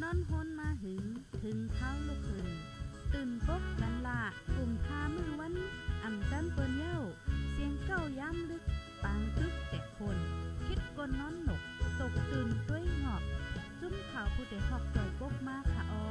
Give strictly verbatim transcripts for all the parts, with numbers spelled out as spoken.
นอนฮนมาหึงถึงเท้าลูกหึงตื่นปกกันละกลุ่มพามือวันอ่ำจันเปิ้นเย้าเสียงเก้าย้ำลึกปางตึกแต่คนคิดกนนอนหนกตกตื่นด้วยหงอบจุ้มข่าวผู้เด็กหอกใจปกมากค่ะออ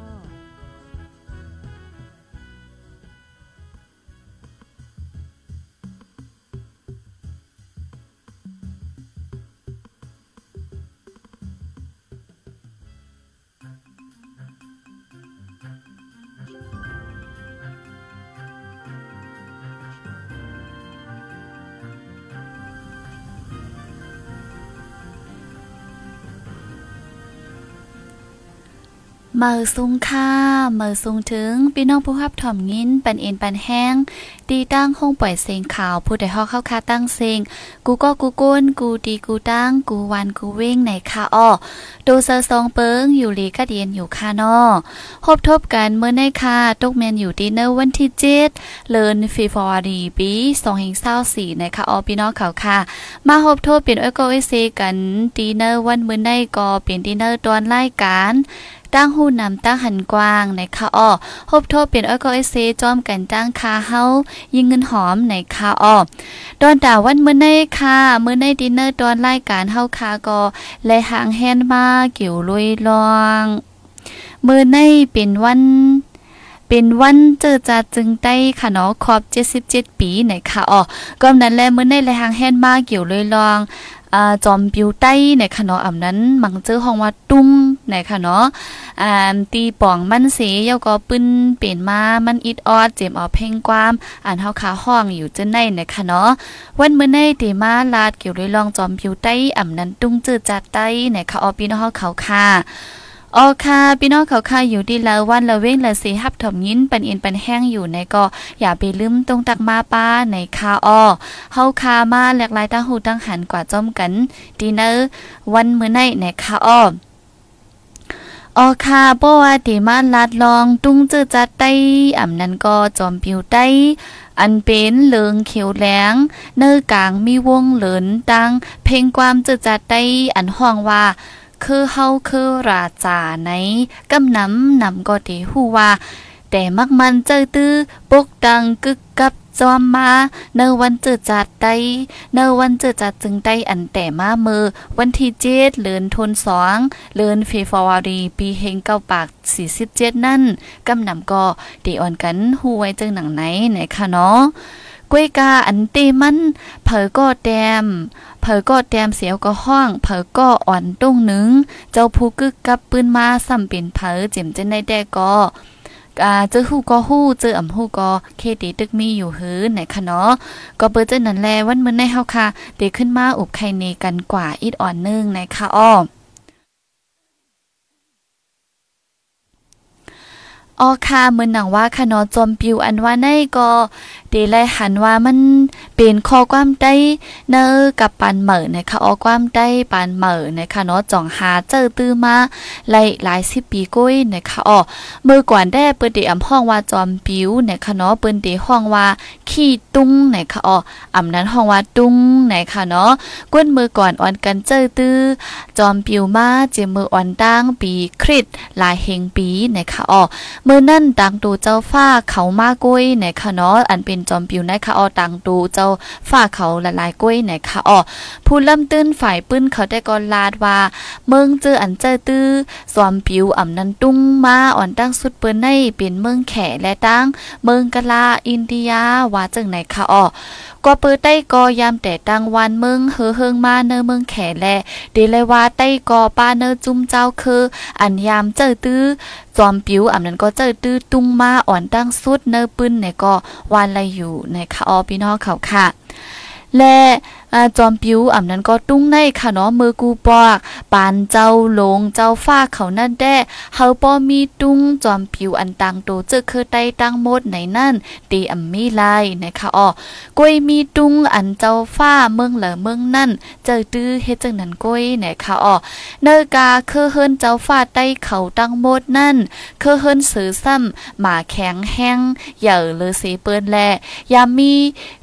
เมื่อซุงค่าเมื่อซุงถึงพี่น้องผู้รับถ่อมยินปันเอ็นปันแห้งดีตั้งห้องปล่อยเสียงข่าวผู้ใดฮอกเข้าคาตั้งเสียงกูก็กูก้นกูดีกูตั้งกูวันกูเว้งในคาอ้อดูเซอร์ซองเปิงอยู่ลีก็เดียนอยู่คานอพบทบกันเมื่อในคาตกแมนอยู่ดีเนอร์วันที่เจ็ดเลินฟีฟอร์ดีปีสองพันยี่สิบสี่ในคาอ้อพี่น้องเขาค่ะมาพบทบเป็นเอโกเอเซกันดีเนอร์วันเมื่อในก็เป็นดีเนอร์ตอนรายการตั้งหูนำตั้งหันกว้างในคาอ้อพบโทษเป็นอ้อยก็เอเซจอมกันตั้งคาเฮายิงเงินหอมในคาอ้อตอนดาวันเมื่อในคาเมื่อในดินเนอร์ตอนรายการเฮาคาก็และหางแฮนมาเกี่ยวลุยลองเมื่อในเป็นวันเป็นวันเจอจัดจึงได้ค่ะเนาะครบเจ็ดสิบเจ็ดปีในคาอ้อก็นั้นแหละเมื่อในและหางแฮนมาเกี่ยวลุยลองอ่าจอมปิวใต้ในค่ะเนาะอำนั้นมังเจอห้องว่าตุ้งในค่ะเนาะอ่าตีป่องมันเสยาก็ปึ้นเปลี่ยนมามันอิดออดเจ็มออกเพ่งความอ่านเฮาขาห้องอยู่จังได๋นะคะเนาะวันมื้อในติมาลาดเกี่ยวด้วยลองจอมปิวใต้อำนั้นตุ้งเจอจัดใต้ในค่ะออพี่น้องเฮาเขาค่ะออค่ะพี่น้องเขาค่ะอยู่ดีละวันละเว้นละสิฮับถมยินปันเอ็นปันแห้งอยู่ในก็อย่าไปลืมตรงตักมาป้าในคาอ้อเฮาคามาหลากหลายตั้งหูตั้งหันกว่าจ้อมกันดีเนอร์วันมื้อในในคาอ้อออค่ะบ่ว่าติมาลาดลองตุ้งจื้อจัดใต้อำนั้นก็จอมปิวใต้อันเป็นเหลืองเขียวแหลงเนื้อกลางมีวงเหลินตังเพลงความจื้อจัดใต้อันห้องว่าคือเฮาคือราจาในกำนำนำก็ติฮู้ว่าแต่มักมันเจอตื้อปกดังกึกกับจอมมาเนวันเจอจัดใดเนวันเจอจัดจึงได้อันแต่มาเมื่อวันที่เจ็ดเดือนธันวาคมเดือนเฟบรุรีปีเฮงเก้าปากสี่สิบเจ็ดนั่นกำนำก็ได้อ่อนกันฮู้ไว้จังหนังไหนไหนค่ะเนาะกวยกาอันเตมันเผอก็แตมเผอก็แตมเสียวก็ห้องเผอก็อ่อนตรงหนึ่งเจ้าผู้กึกกับปืนมาซ้ำเป็นเผอเจ็มจังได้แต่ก็อ่าเจอฮู้ก็ฮู้เจออ่ำฮู้ก็เคติตึกมีอยู่หื้อไหนคะเนาะก็เปิ้นจังนั้นแลวันมื้อในเฮาค่ะได้ขึ้นมาอุบไข่เนกันกว่าอีดอ่อนนึงนะคะอ้อออค่ะมื้อหนังว่าค่ะเนาะจอมปิวอันว่าในก็เดไลหันว่ามันเป็นข้อความใต้เนอกับปานเหม่อนะคะออความใต้ปานเหม่อนะคะเนาะจ่องหาเจอตื้อมาหลายหลายสิบปีกุ้ยนะคะอ้อเมื่อก่อนได้เปิ้นได้อำห้องว่าจอมปิวนะคะเนาะเปิ้นได้ห้องว่าขี้ตุ้งนะคะอ้ออำนั้นห้องว่าตุ้งนะคะเนาะก้นมือก่อนอ่อนกันเจอตื้อจอมปิวมาเจมืออ่อนตั้งปีคริสหลายเฮงปีนะคะอ้อเมื่อนั่นต่างตูเจ้าฟ้าเขามากุ้ยนะคะเนาะอันเป็นจอมปิวนะคะอ้อต่างตูเจ้าฟ้าเขาละลายกุ้ยนะคะอ้อผู้ล่ำตื้นฝ่ายปื้นเขาได้ก่อนลาดว่าเมืองเจออันเจอตื้อจอมปิวอ่ำนั้นตุ้งมาอ่อนตั้งสุดเปิ้นในเป็นเมืองแขและตั้งเมืองกะลาอินเดียว่าจังไหนคะอ้อก็เปิดใต้กอยามแต่ตังวันเมืองเฮอเฮิงมาเนอเมืองแขแลเดเลยว่าใต้กอป้าเนอจุ้มเจ้าคืออันยามเจอตื้อจอมปิวอำนั้นก็เจอตื้อตุ้งมาอ่อนตั้งสุดเนอปื้นเนี่ยก็วานไรอยู่ในคาออพี่น้องเขาค่ะและจอมปิวอำนั้นก็ตุ้งในค่ะเนาะมือกูปอกปานเจ้าลงเจ้าฟ้าเขานั่นแด้เฮาป้อมีตุ้งจอมปิวอันตังโตเจอคือใต้ตั้งหมดไหนนั่นตีอำมีลายนะคะอ้อกวยมีตุ้งอันเจ้าฟ้าเมืองเหลอเมืองนั่นเจอตื้อเฮ็ดจังนั้นกวยนะคะอ้อเนกาคือเฮิรนเจ้าฟ้าใต้เขาตั้งหมดนั่นคือเฮิรนสือซ้ำหมาแข็งแห้งเหย่อเลยสิเปิ้นแลยามมี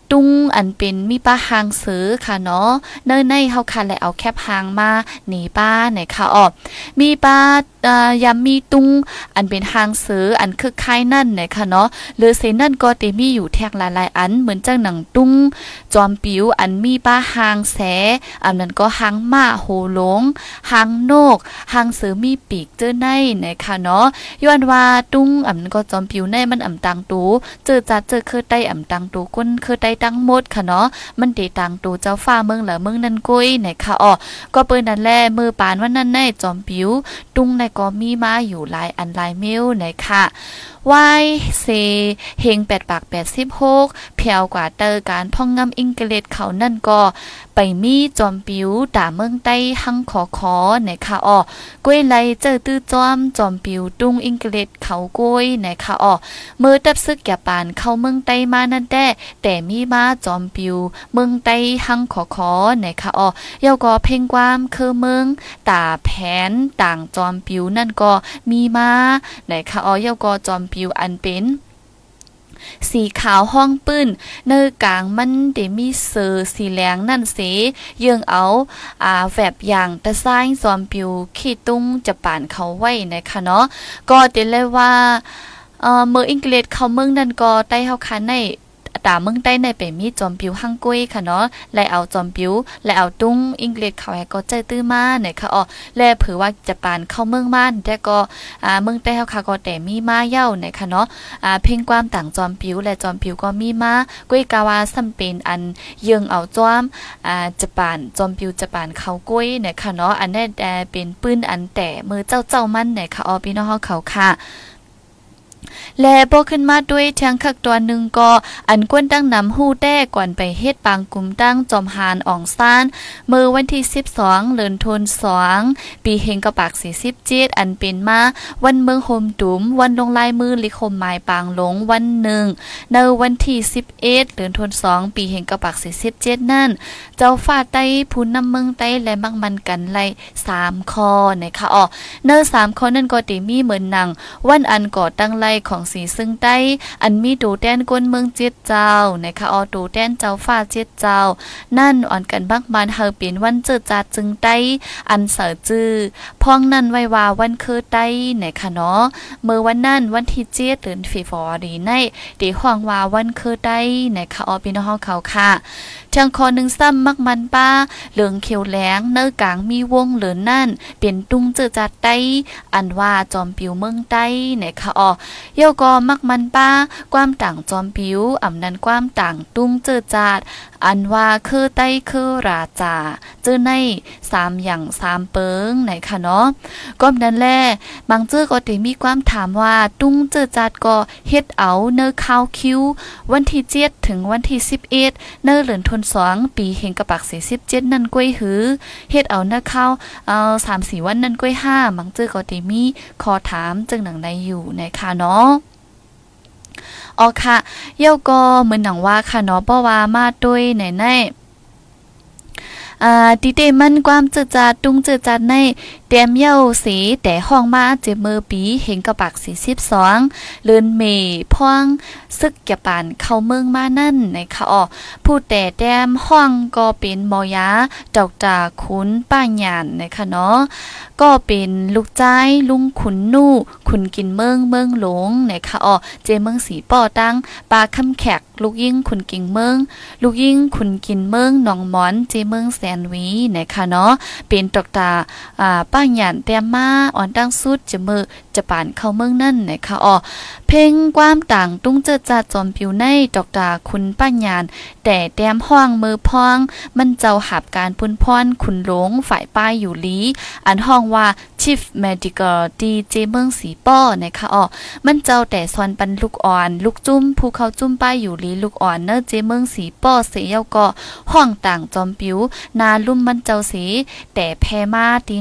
ตุ้งอันเป็นมีป้าหางเสือค่ะเนาะเนิ่นในเฮาค่ะและเอาแคบหางมาหนีป้าไหนค่ะออกมีป้ายำมีตุ้งอันเป็นหางเสืออันคือคล้ายนั่นไหนค่ะเนาะหรือเซนั่นก็เตมีอยู่แทกหลายๆอันเหมือนจังหนังตุ้งจอมปิวอันมีป้าหางแสอันนั้นก็หางม้าโหหลงหางนกหางเสือมีปีกเจอในไหนค่ะเนาะย้อนว่าตุ้งอันนั้นก็จอมปิวในมันอ่ำตังตูเจอจัดเจอคือใต้อ่ำตังตูก้นคือใต้ตั้งหมดค่ะเนาะมันเตตังตูเจ้าฟ้าเมืองเหลือเมืองนั่นกุ้ยไหนค่ะอ๋อก็เปิ้นนั่นแหละมือปานว่านั่นแน่จอมปิวตุ้งในก็มีมาอยู่หลายอันหลายเมลไหนค่ะวายเซเฮงแปดปากแปดสิบหกแผ่วกว่าเตอการพ่องงำอังกฤษเขานั่นก็ไปมีจอมปิวด่าเมืองใต้หังขอขอไหนค่ะอ๋อกุ้ยไหลเจอตื้อจอมจอมปิวตุ้งอังกฤษเขากุ้ยไหนค่ะอ๋อเมื่อตับซึกแก่ปานเข้าเมืองใต้มานั่นแต่แต่มีมาจอมปิวเมืองใต้หังขอขอไหนค่ะอ๋อยาวก็เพ่งความคือเมืองตาแผนต่างจอมปิวนั่นก็มีมาไหนค่ะอ๋อยาวก็จอมปิวอันเป็นสีขาวห้องปื้นเนื้อกลางมันเดมีเซอร์สีแหลงนั่นเสเยื่องเอาอ่าแฝบอย่างตะไซน์จอมปิวขี้ตุ้งจะป่านเขาไว้นะคะเนาะก็เต็เลยว่าเอ่อเมื่ออังกฤษเขาเมืองนั่นก็ใต้เฮาคันในตาเมืองใต้ในเปมีจอมปิวฮังกุ้ยค่ะเนาะและเอาจอมปิวและเอาตุ้งอังกฤษเขาให้ก็ใจตื้อมาเนี่ยค่ะอ๋อและเผื่อว่าจะปานเข้าเมืองม่านแต่ก็อ่าเมืองใต้เฮาค่ะก็แต่มีมาเย้าเนี่ยค่ะเนาะอ่าเพ่งความต่างจอมปิวและจอมปิวก็มีมากุ้ยกาวาซ้ำเป็นอันเยืองเอาจอมอ่าจะปานจอมปิวจะปานเขากุ้ยเนี่ยค่ะเนาะอันนี้แต่เป็นปืนอันแต่มือเจ้าเจ้ามันเนี่ยค่ะอ๋อพี่น้องเฮาเขาค่ะและพอขึ้นมาด้วยทางคักตัวหนึ่งก็อันกวนตั้งนำฮู้แต้ก่อนไปเฮ็ดปางกลุ่มตั้งจอมหานอ่องซ่านเมื่อวันที่สิบสองเดือนธันวาคมปีเฮงกะปากสี่สิบเจ็ดอันเป็นมาวันเมืองโฮมตุมวันลงลายมือลิคมหมายปางหลงวันหนึ่งในวันที่สิบเอ็ดเดือนธันวาคมปีเฮงกะปากสี่สิบเจ็ดนั่นเจ้าฟ้าใต้ผู้นำเมืองใต้และมักมันกันไล่สามข้อนะคะอ๋อเนื้อสามข้อนั่นก็ติมีเหมือนหนังวันอันก่อตั้งไล่ของสีซึ่งใต้อันมีตูแต้นก้นเมืองเจ็ดเจ้านะคะออตูแต้นเจ้าฟ้าเจ็ดเจ้านั่นอ่อนกันบักมันเฮาเป็นวันเจิดจัดจึงใต้อันเสือจื้อพ้องนั่นไว้ว่าวันคือใต้นะคะเนาะเมื่อวันนั้นวันที่เจ็ดเดือนฟีฟอรีในตีห้องว่าวันคือใต้นะคะออพี่น้องเขาค่ะทางคอหนึ่งซ้ำมักมันป้าเหลืองเขียวแหลงเนื้อกลางมีวงเหลือนั่นเป็นตุ้งเจิดจัดใต้อันว่าจอมปิวเมืองใต้นะคะออเย่าก็มักมันป้าความต่างจอมปิวอำนั้นความต่างตุ้งเจิดจัดอันว่าคือใต้คือราจาเจอในสามอย่างสามเปิงไหนค่ะเนาะก็นั้นแหละบางเจอก็ได้มีความถามว่าตุ้งเจิดจัดก็เฮ็ดเอาเนื้อข้าวคิววันที่เจ็ดถึงวันที่สิบเอ็ดเนื้อเหลือนทนสองปีเฮงกะปักสี่สิบเจ็ดนั่นก้วยหือเฮ็ดเอาเนื้อข้าวเอาสามสี่วันนั่นก้วยห้าบางเจอก็ได้มีขอถามจึงหนังในอยู่ในค่ะเนาะอ๋อค่ะเย่าก็เหมือนหนังว่าค่ะเนาะเพราะว่ามาด้วยไหนแน่อ่าติเตมันความจืดจาดตุ้งจืดจาดในเตรียมเย้าสีแต่ห้องมาเจ็บมือปีเห็นกระปักสี่สิบสองเลือนเมพ่วงซึกแก่ปานเข้าเมืองมานั่นนะคะอ๋อผู้แต่แต้มห้องก็เป็นหมอยาดอกตาขุนป้าหยานนะคะเนาะก็เป็นลูกใจลุงขุนนู่ขุนกินเมืองเมืองหลงนะคะอ๋อเจเมืองสีป่อตั้งปลาคำแขกลูกยิ่งขุนกิ่งเมืองลูกยิ่งขุนกินเมืองหนองหมอนเจเมืองแสนวีนะคะเนาะเป็นดอกตาอ่าป้าหยานแต้มมาอ่อนตั้งสุดจะมือจะป่านเข้าเมืองนั่นนะคะอ๋อเพ่งความต่างตุ้งเจิดจัดจอมผิวในดอกตาคุณป้าหยานแต่แต้มห้องมือพองมันเจ้าหับการปุนพรขุนหลงฝ่ายป้ายอยู่ลีอันห้องว่า Chief Medical ดีเจเมืองสีป้อนะคะอ๋อมันเจ้าแต่ซอนปันลูกอ่อนลูกจุ้มภูเขาจุ้มป้ายอยู่ลีลูกอ่อนเนอเจเมืองสีป้อเสียก็ห้องต่างจอมผิวนาลุ่มมันเจ้าสีแต่แพมาตีนั่นน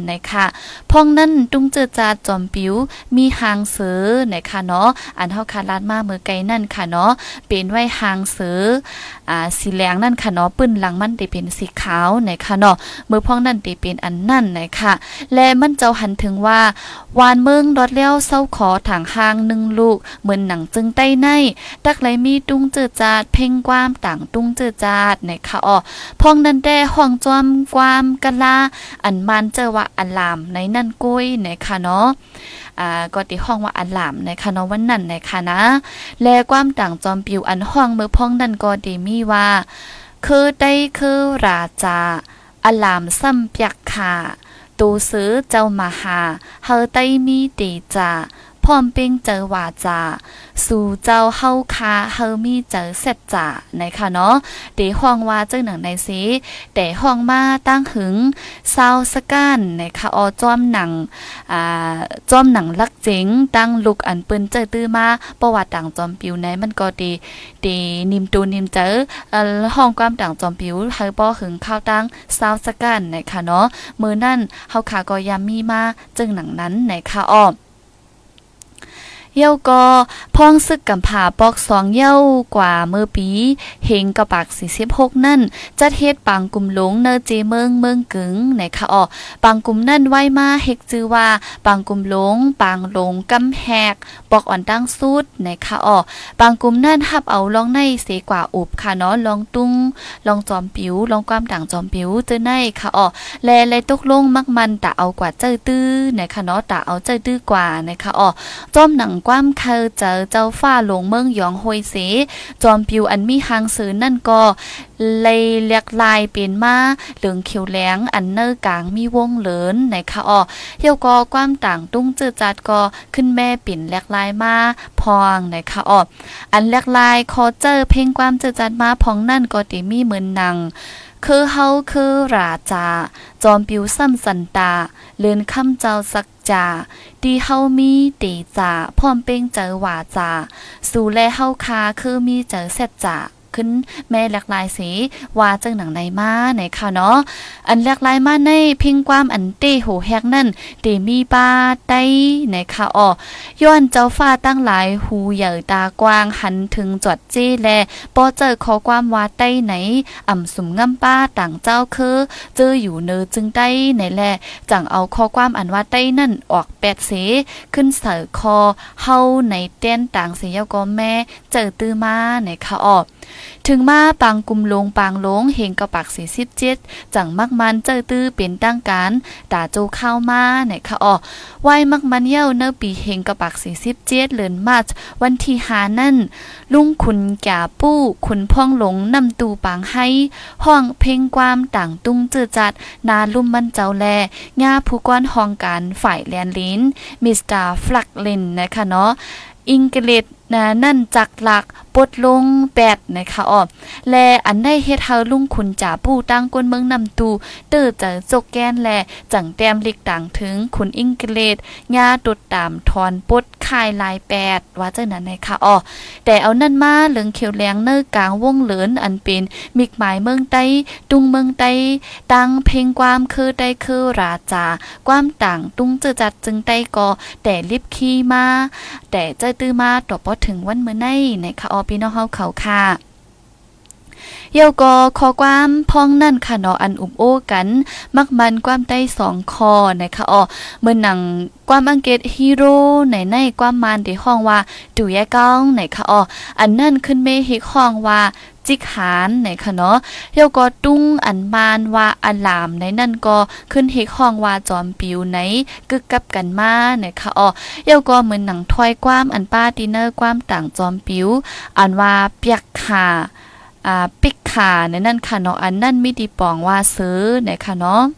นะคะพ้องนั่นตุ้งเจอจาจอมปิวมีหางเสือนะคะเนาะอันเฮาคาลาดมาเมื่อไกลนั่นค่ะเนาะเป็นไว้หางเสืออ่าสีแดงนั่นค่ะเนาะปื้นหลังมันได้เป็นสีขาวนะคะเนาะเมื่อพ้องนั่นได้เป็นอันนั่นนะคะและมันเจ้าหันถึงว่าวานเมืองดอดแล้วเศร้าขอถังหางหนึ่งลูกเหมือนหนังจึงใต้ในตักไหลมีตุ้งเจอจาดเพ่งความต่างตุ้งเจอจาดนะคะอ๋อพ้องนั่นได้ห้องจอมความกะลาอันมันเจอว่าอัลลามในนั่นกุ้ยนะคะเนาะอ่าก็ที่ห้องว่าอัลลามนะคะเนาะวันนั้นนะคะนะและความต่างจอมปิวอันห้องเมื่อพ้องนั่นก็ได้มีว่าคือได้คือราจาอัลลามซ้ำเปียกค่ะตูซื้อเจ้ามาหาเฮาไต้มีตีจาพร้อมเป้งเจอว่าจาสู่เจ้าเฮาคาเฮามีเจอเสร็จจ่านะคะเนาะเดห้องว่าเจ้าหนังในสีแต่ห้องมาตั้งหึงซาวสกันนะคะออจอมหนังอ่าจอมหนังลักเจ๋งตั้งลุกอันปืนเจอตื้อมาประวัติต่างจอมปิวในมันก็ดีดีนิมตูนิมเจอเอ่อห้องความต่างจอมปิวเฮาบ่หึงข้าวตั้งซาวสกันนะคะเนาะมื้อนั้นเฮาคาก็ยามมีมาจึงหนังนั้นนะคะอ้อเย้าก็พ้องซึกกำผาปอกสองเย้ากว่าเมื่อปีเฮงกระปากสี่สิบหกนั่นจัดเฮ็ดปังกลุ่มหลงเนอเจเมืองเมืองกึ๋งนะคะอ๋อปังกลุ่มนั่นไว้มาเฮกจือว่าปังกลุ่มหลงปังหลงกำแหกปอกอ่อนตั้งสุดนะคะอ๋อปังกลุ่มนั่นฮับเอาลองในเสกว่าอุบค่ะเนาะลองตุ้งลองจอมปิ๋วลองความต่างจอมปิ๋วเจอในค่ะอ๋อแลแลตกลงมักมันตะเอากว่าเจอตื้อนะคะเนาะตะเอาเจอตื้อกว่านะคะอ๋อจอมหนังความเคยเจอเจ้าฟ้าหลงเมืองหยองโฮยเสจอมปิวอันมีหางสือนั่นก็เลยเลียกลายเป็นมาเหลืองเขียวแหลงอันเนอกลางมีวงเหลินนะคะอ๋อเที่ยวก็ความต่างตุ้งเจอจัดก็ขึ้นแม่ปิ่นเลียกลายมาพองนะคะอ๋ออันเลียกลายคอเจอเพ่งความเจอจัดมาพองนั่นก็ติมีเหมือนหนังคือเฮาคือราจาจอมปิวซ้ำสันตาเลือนคำเจ้าสักจาดีเฮามีตีจาพร้อมเป้งเจอว่าจาสู่แลเฮาคาคือมีเจอเสร็จจาขึ้นแม่หลากหลายสีว่าจังหนังในมาไหนค่ะเนาะอันหลากหลายมาในพิงความอันเตโหแฮกนั่นเตมีปาไตไหนค่ะอ๋อย้อนเจ้าฟ้าตั้งหลายหูใหญ่ตากว้างหันถึงจอดเจแลปอเจอขอความว่าไตไหนอ่ำสุมงำป้าต่างเจ้าคือเจออยู่เนอจึงไตไหนแลจังเอาข้อความอันว่าไตนั่นออกแปดเสขึ้นเสือคอเฮาในเต้นต่างเสียก็แม่เจอตื้อมาไหนค่ะอ๋อถึงมาปังกุมลงปางลงเฮงกระปักสี่สิบเจ็ดจังมักมันเจอตื้อเป็นตั้งการตาโจเข้ามาไหนคะอ๋อไหวมักมันเย้าเนอปีเฮงกระปักสี่สิบเจ็ดเดือนมาร์ชวันที่หานั่นลุงขุนแก่ปู้ขุนพ่องหลงนำตูปางให้ห้องเพ่งความต่างตุ้งเจอจัดนาลุ่มมันเจ้าแลงาผู้ก้อนห้องการฝ่ายแลนลินมิสเตอร์ฟลักลินนะคะเนาะอิงเกฤษนะนั่นจักหลักปดลงแปดนะคะอ๋อแลอันได้เฮ็ดเฮาลุงขุนจ่าปู้ตั้งก้นเมืองนำตูเตื้อเจอจกแกนแลจังแต้มลิกต่างถึงขุนอิงเกฤษญาตดตามทอนปดคายลายแปดว่าเจ้านั้นนะคะอ๋อแต่เอานั่นมาเหลืองเขียวแหลงเนื้อกลางวงเหลินอันเป็นมิกหมายเมืองใต้ตุงเมืองใต้ตั้งเพลงความคือได้คือราจาความต่างตุงเจอจัดจึงได้ก็แต่ลิบขี้มาแต่เจอตื้อมาต่อพอถึงวันเมื่อไนนะคะออพี่น้องเฮาเขาค่ะเยาก็ขอความพ้องนั่นค่ะเนาะอันอุบโอ้กันมักมันความได้สองคอนะคะอ๋อเมื่อหนังความอังกฤษฮีโร่ในในความมันที่ห้องว่าดูแยก้องไหนค่ะอ๋ออันนั่นขึ้นเมฮิกห้องว่าจิกหานไหนค่ะเนาะเยาก็ตุ้งอันมานว่าอันลามในนั่นก็ขึ้นฮิกห้องว่าจอมปิวไหนกึกกับกันมาไหนค่ะอ๋อเยาก็เหมือนหนังถอยความอันป้าดินเนอร์ความต่างจอมปิวอันว่าเปียกขาอ่าปิกขาในนั่นค่ะเนาะอันนั่นมีดีปองว่าซื้อไหนค่ะเนาะ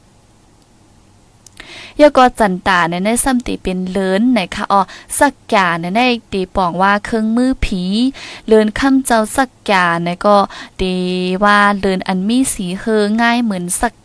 ยาก็จันตาในในซ้ำตีเป็นเลินไหนค่ะอ๋อสักกาในในตีปองว่าเครื่องมือผีเลินคำเจ้าสักกาในก็ตีว่าเลินอันมีสีเฮอง่ายเหมือนสัก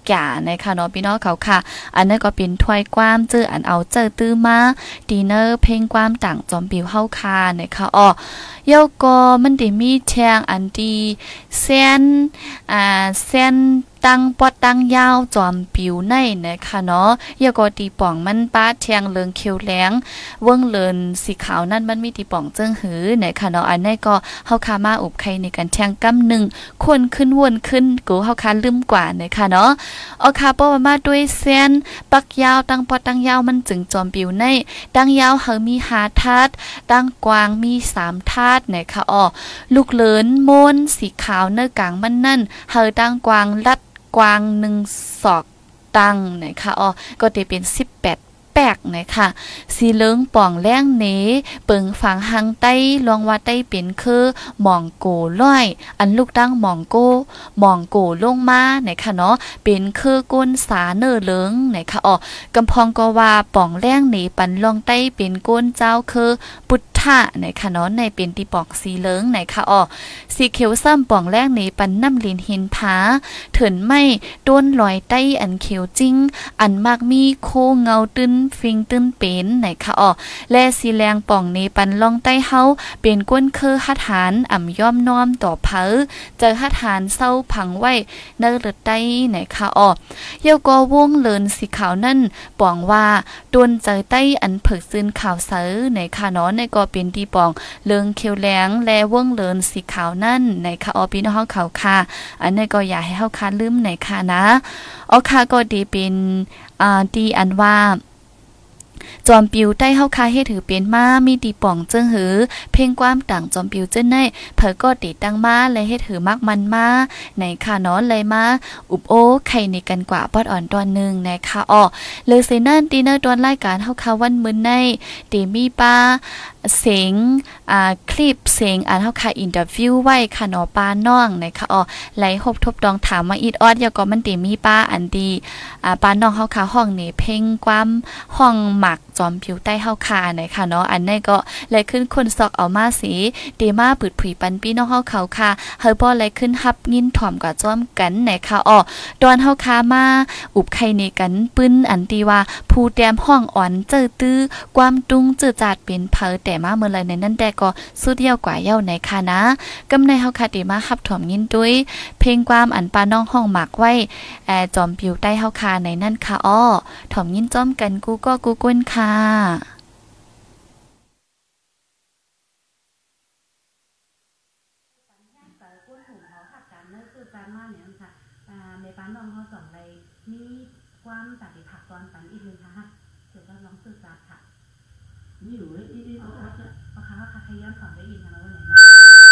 ก่านะคะเนาะพี่น้องเขาค่ะอันนั้นก็เป็นถ้วยความเจออันเอาเจอตื้อมาดีเนอร์เพลงความต่างจอมปิวเฮาค่ะนะคะอ้อเยาก็มันได้มีแทงอันดีเส้นอ่าเส้นตั้งปอดตั้งยาวจอมปิวในนะคะเนาะเยาก็ตีป่องมันป้าแทงเลิงเขียวแหลงเวิ้งเลินสีขาวนั่นมันมีตีป่องเจิ้งหือนะคะเนาะอันนี้ก็เฮาคามาอุบไข่ในการแทงกำหนึ่งคนขึ้นวนขึ้นกูเฮาคาลืมกว่านะคะเนาะเอาคาป้อมาด้วยเส้นปักยาวตั้งปอดตั้งยาวมันจึงจอมปิวในตั้งยาวเฮามีห้าธาตุตั้งกว้างมีสามธาตุนะคะอ้อลูกเลินโมนสีขาวเนื้อกลางมันนั่นเฮาตั้งกว้างลัดกว้างหนึ่งศอกตั้งนะคะอ๋อก็จะเป็นสิบแปดแปกนะคะสีเหลืองป่องแรงเนเปิงฝังหางใต้ลองว่าใต้เป็นคือหม่องโกร้อยอันลูกตั้งหม่องโกหม่องโกลงมานะคะเนาะเป็นคือก้นสาเนอเหลืองนะคะอ๋อกำพองก็ว่าป่องแรงเนปันลองใต้เป็นก้นเจ้าคือปุถะนะคะเนาะในเป็นตีป่องสีเหลืองนะคะอ๋อสีเขียวซ้ำป่องแรงเนปันน้ำลินหินผาเถินไม่โดนลอยใต้อันเขียวจริงอันมากมีโคเงาตื้นฟิงตื้นเป็นไหนคะอ๋อและสีแรงป่องในปันล่องใต้เฮาเป็นก้นคือหัดหานอ่ำย่อมน้อมต่อเผอเจอหัดหานเศร้าผังไว้เนเลือดใต้ไหนคะอ๋อเยาก็วงเลินสีขาวนั่นป่องว่าโดนเจอใต้อันเผิกซึนข่าวเสือไหนคะเนาะในก็เป็นที่ป่องเลิงเขียวแหลงและวงเลินสีขาวนั่นไหนคะอ๋อพี่น้องเฮาเขาค่ะอันนี้ก็อย่าให้เฮาคาลืมไหนคะนะอ๋อค่ะก็ดีเป็นอ่าดีอันว่าจอมปิวใต้เฮาคาเฮ็ดถือเป็นมามีตีป่องเจิ้งหือเพ่งความต่างจอมปิวเจิ้นในเผอก็ติดตั้งมาและเฮ็ดถือมักมันมาในค่ะเนาะเลยมาอุบโอไข่ในกันกว่าปอดอ่อนตอนนึงนะคะอ้อเลยเซนั่นดีเนอร์ตอนรายการเฮาคาวันมื้อในเตมีป้าเสียงอ่าคลิปเสียงอันเฮาคาอินเตอร์วิวไว้ค่ะเนาะป้าน้องนะคะอ้อไหลฮบทบดองถามมาอีดออดอย่าก็มันเตมีป้าอันดีอ่าป้าน้องเฮาคาห้องนี่เพ่งความห้องหมักจอมผิวใต้เฮาคาไหนค่ะเนาะอันนี้ก็เลยขึ้นคนซอกเอามาสีเตมาปืดผุยปันพี่น้องเฮาเขาค่ะเฮาบ่เลยขึ้นฮับยินถ่อมกว่าจ้อมกันไหนค่ะอ้อตอนเฮาคามาอุบไข่ในกันปึ้นอันตีว่าผู้แต้มห้องอ่อนเจอตื้อความตุงจืดจาดเป็นเผอแต่มาเมื่อไรในนั้นแต่ก็สุดเยี่ยวกว่าเยี่ยวในค่ะนะกำในเฮาคาเตมาฮับถ่อมยินด้วยเพลงความอันปาน้องห้องหมักไว้แอจอมผิวใต้เฮาคาในนั้นค่ะอ้อถ่อมยินจ้อมกันกูก็กูก้นค่ะในบ้านน้องเขาสองในมีความตัดผักตอนปันอีกนึงค่ะเดี๋ยวก็ลองสื่อสารค่ะนี่อยู่อีอีเขาค่ะเขาค่ะเขาขยันสอนได้อีกนะวันไหนนะ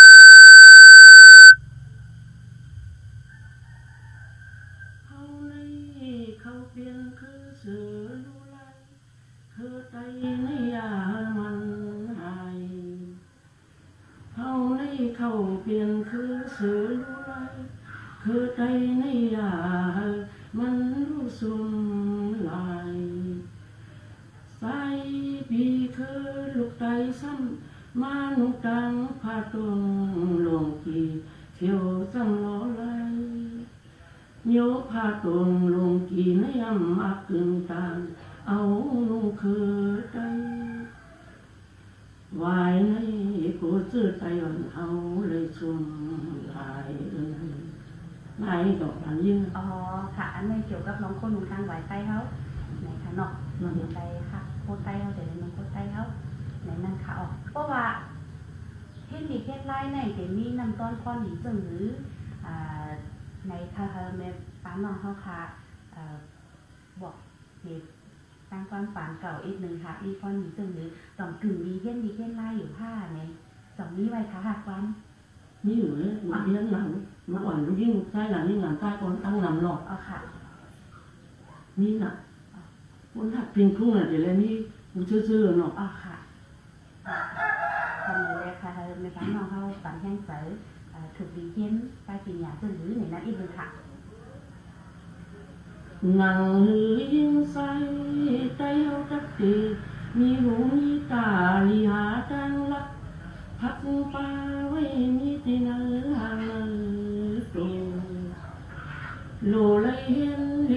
เขาในเขาเปลี่ยนคือเสือดูแลเธอใจในยามันหายเขาในเขาเปลี่ยนคือเสือดูแลคือใจในยามันรู้สุมลายสายปีคือลูกไตซ้ำมานุตังพาตรงหลวงกีเที่ยวซ้ำล้อไหลโยพาตรงหลวงกีในยำมาขึ้นตางเอานุ่งคือใจวายในกูจื้อใจอ่อนเอาเลยสุมลายนายดอกอันยืนอ๋อค่ะอันนี้เกี่ยวกับน้องคนหนุ่มทางไหวไตเขาไหนคะเนาะน้องไตค่ะโคไตเขาเดี๋ยวน้องโคไตเขาไหนนั่นค่ะออกเพราะว่าเทคนิคเทคไลน์ในเดี๋ยวมีนำต้นข้อหนีจึงหรืออ่าในคาเฮเมป้าน้องเขาค่ะบอกเหตุตั้งความฝันเก่าอีกหนึ่งค่ะอีกข้อหนีจึงหรือต่อมกึ่งมีเทคนิคเทคไลน์อยู่ผ้าในสองนี้ไว้ค่ะหักความนี่อยู่เลยหนูเลี้ยงหนังเมื่อก่อนลูกยิ่งใต้หลังนี่งานใต้คนตั้งนำหรอกอ๋อค่ะนี่น่ะคนหักเพียงครึ่งน่ะเดี๋ยวแล้วนี่มันซื่อๆเนาะอ๋อค่ะทำเลยค่ะในบ้านน้องเขาฝันแห้งใสถูกดีเย็นไปกินยาจนหรือในนั้นอีกเลยค่ะนั่งหือยิ่งใสใจเอาจักตีมีหูมีตาลีหาจังลักพักปลาไว้มีตีเนื้อหางเนื้อตัวโลเลยเห็น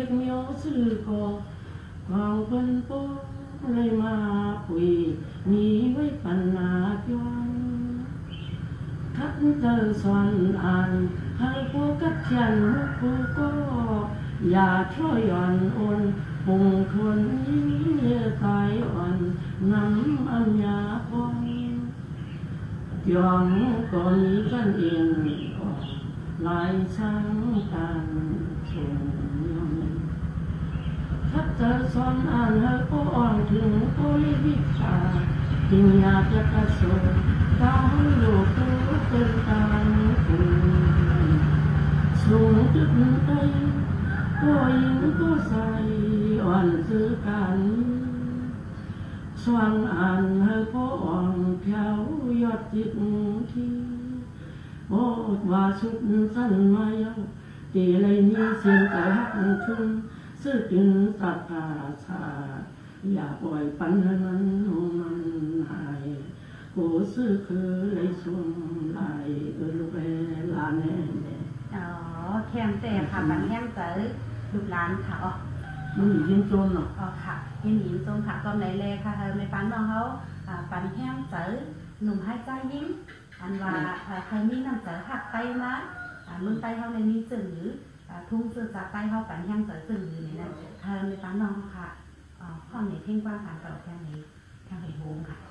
ซื้อก็ความเพิ่นโปเลยมาคุยมีไว้ปัญหาจวนทัดเจอสอนอ่านให้ผู้กัดเขียนผู้ก็อย่าช่วยอ่อนอ่อนปุ่งทวนยิ่งเยื่อตายอ่อนน้ำอัญญาพองยอมก็มีกันเองหลายช่างการส่งยอมถ้าเจอสอนอ่านให้ก็อ่อนถึงก็รีบวิชาจึงอยากจะกระสุนก้าวให้โลกเป็นการคุณสูงจุดใดก็ยิ่งก็ใส่อ่อนซื้อกันส่วนอ่านให้ก็อ่อนเพียวยอดจิตที่โอ้ว่าสุดสั้นมาเยาตีเลยมีเสียงกระหักชุนซื้อกินตัดกาชาอย่าปล่อยปันให้มันมันหายกูซื้อคือเลยช่วงลายเออลูกแม่ลานแน่อ๋อแคมแต่ค่ะบันแห้งเจอลูกหลานค่ะอ๋อมันยิงโจนเนาะอ๋อค่ะยินดีจงค่ะก็ไหนเลยค่ะเธอในปันน้องเขาอ่าปันแห้งเจอหนุ่มให้ใจยิ้มอันว่าเคยมีน้ำเจอหักไตมาอ่ามึงไตเขาในนี้จึงหรืออ่าทุ่งซื้อจากไตเขาปันแห้งเจอจึงหรือนี่นะเธอในปันน้องค่ะอ๋อข้อไหนเพ่งกว้างผ่านต่อแค่นี้แค่ไหนโฮงค่ะ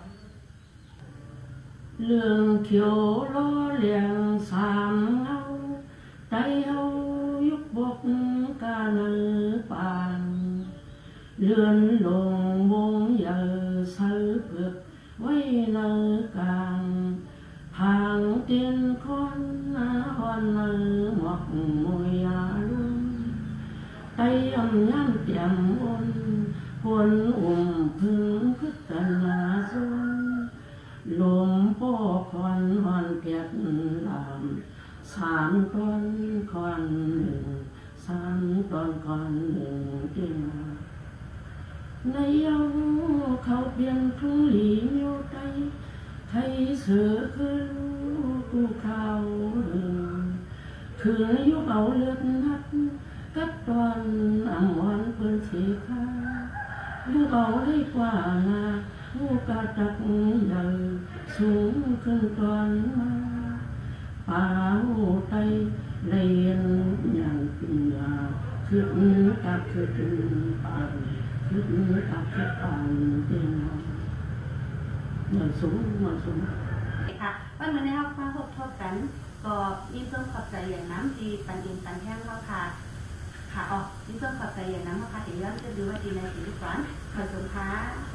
เรื่องเขียวล้อเลียงสามเงาใจเฮายุบบกกาเนือปานเลื่อนลงวงเยอเสือเผือกไว้เนือกลางทางเตียนคนนาฮอนเนือหมอกมวยยาลุ่มใจอ่ำย้ำเตียมอ่อนคนอุ่มพึ่งคึกกันนาส่วนลมพ่อควันหอนเพียดลามสามตอนควันหนึ่งสามตอนควันหนึ่งเจ้าในยองเขาเปลี่ยนทุ่งหลีโยไตไทยเสือคือกูข่าวหนึ่งคือยุบเอาเลือดนัดกัดตอนอ่ำวันเปิดเสียค่ายุบเอาได้กว่านาผู้กระตักใหญ่สูงขึ้นตอนมาป่าหูไตเรียนอย่างปิญญาขึ้นกับขึ้นป่านขึ้นกับขึ้นป่านเตียงเหมือนสูงเหมือนสูงค่ะวันนี้เรามาพบทบกันก็ยิ่งต้องขอบใจอย่างน้ำดีปันอินปันแห้งเราค่ะค่ะอ๋อยิ่งต้องขอบใจอย่างน้ำเราค่ะถึงเรื่องจะดูว่าดีในสิ่งที่ฝันขอบคุณค่ะ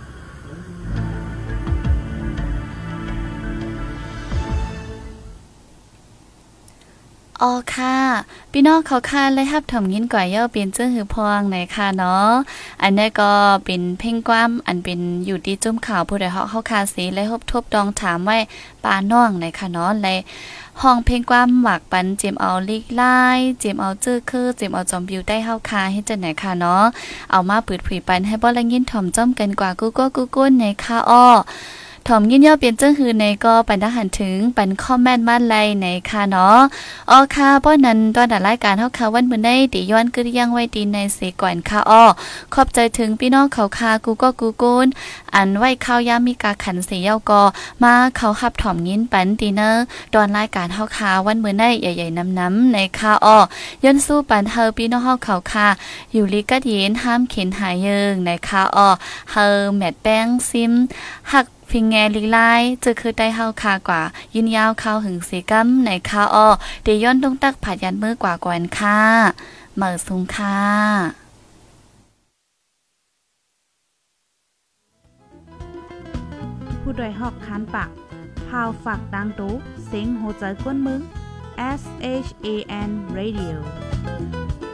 อ๋อค่ะพี่น้องเขาค่ะเลยฮับถ่อมยินก่อยเย่าเป็นเจ้าหือพองในค่ะเนาะอันนี้ก็เป็นเพ่งกว้ามอันเป็นอยู่ที่จุ่มข่าวผู้ใดเฮาเข้าคาสีและฮบทบดองถามไว้ปาน้องในค่ะเนาะและห้องเพลงความหมักปันเจมเอาลิกไล่เจมเอาจื้อคือเจมเอาจอมบิวได้เฮาคาให้จังไหนค่ะเนาะเอามาเปิดผุยปันให้บ่ละยินถ่อมจ้อมกันกว่ากูก็กูก้นในค่ะอ้อถ่อมยินย่อเปลี่ยนเจ้าหือในก็ปันทหารถึงปันคอมเมนต์มาไล่ในค่ะเนาะอ๋อค่ะป้อนั้นตอนรายการเฮาค่ะวันมื้อนี้ติย้อนกึดยังไว้ดีในเสก่อนค่ะอ้อขอบใจถึงพี่น้องเขาค่ะกูก็กูก้นอันไว้ข้าวยามมีกาขันเสียก็มาเขาฮับถ่อมยินปันตีเนอร์ตอนรายการเฮาค่ะวันมื้อนี้ใหญ่ๆน้ำๆในค่ะอ้อย้อนสู้ปันเฮาพี่น้องเฮาเขาค่ะอยู่ลิกัดเย็นห้ามเข็นหายเยิงในค่ะอ้อเฮาแมทแป้งซิมหักฟิงแงลีไลจะคือได้เฮาคากว่ายินยาวเข้าหึงสีกัมในคาอ้อเดย้อนต้องตักผัดยันมือกว่ากวนค่ะเหมือซุงค่ะผู้โดยหอกคานปากพาวฝากดังตู้เซ็งโหใจกวนมึง S H A N Radio